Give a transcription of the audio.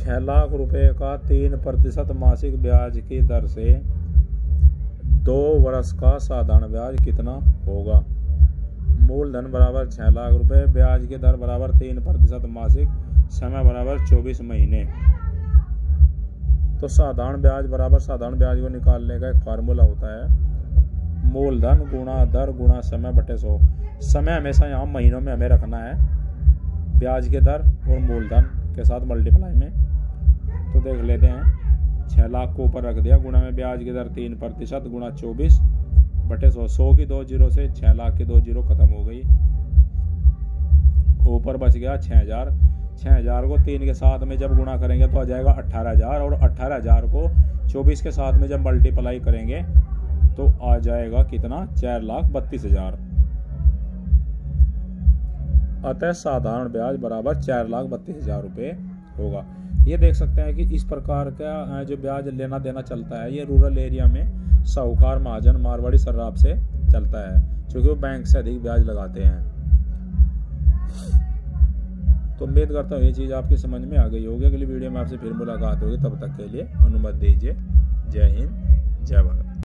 6 लाख रुपए का 3% मासिक ब्याज की दर से 2 वर्ष का साधारण ब्याज कितना होगा? मूलधन बराबर 6 लाख रुपए, ब्याज की दर बराबर 3% मासिक, समय बराबर 24 महीने। तो साधारण ब्याज बराबर साधारण ब्याज को निकालने का एक फार्मूला होता है मूलधन गुणा दर गुणा समय बटे 100। समय हमेशा यहाँ महीनों में हमें रखना है, ब्याज की दर और मूलधन के साथ मल्टीप्लाई में। तो देख लेते हैं, 6 लाख को ऊपर रख दिया, गुणा में ब्याज की दर 3% गुणा 24 बटे 100। 100 की 2 जीरो से 6 लाख की 2 जीरो खत्म हो गई, ऊपर बच गया 6000। 6000 को 3 के साथ में जब गुणा करेंगे तो आ जाएगा 18000, और 18000 को 24 के साथ में जब मल्टीप्लाई करेंगे तो आ जाएगा कितना? 4,32,000। अतः साधारण ब्याज बराबर 4,32,000 रुपये होगा। ये देख सकते हैं कि इस प्रकार का जो ब्याज लेना देना चलता है ये रूरल एरिया में साहूकार, महाजन, मारवाड़ी, सर्राफ से चलता है, क्योंकि वो बैंक से अधिक ब्याज लगाते हैं। तो उम्मीद करता हूँ ये चीज़ आपकी समझ में आ गई होगी। अगली वीडियो में आपसे फिर मुलाकात होगी, तब तक के लिए अनुमति दीजिए। जय हिंद, जय भारत।